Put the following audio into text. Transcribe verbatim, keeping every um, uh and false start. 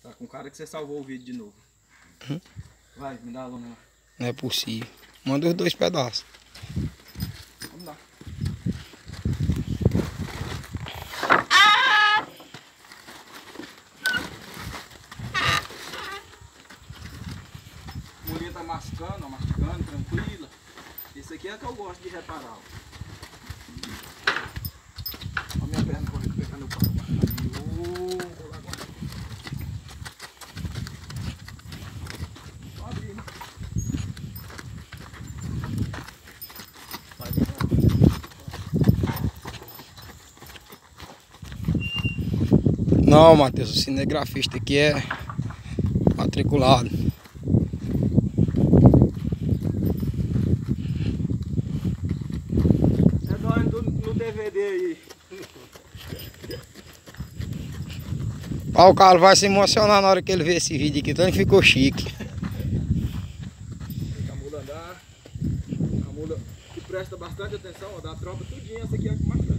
Tá com cara que você salvou o vídeo de novo. Hum? Vai, me dá a lona lá. Não é possível. Manda os dois pedaços. Vamos lá. A mulher tá mascando, ó, mastigando, tranquila. Esse aqui é que eu gosto de reparar. Ó. Ó minha perna correndo, pegar no pau. Aí, ô, vou lá agora. Só abrir, né? Vai vir, Não, Matheus, o cinegrafista aqui é matriculado. É nós no, no D V D aí. Ó, o Carlos vai se emocionar na hora que ele ver esse vídeo aqui, então ele ficou chique. Deixa a mula andar. A mula que presta bastante atenção, ó, da tropa tudinho, essa aqui é a que mais presta.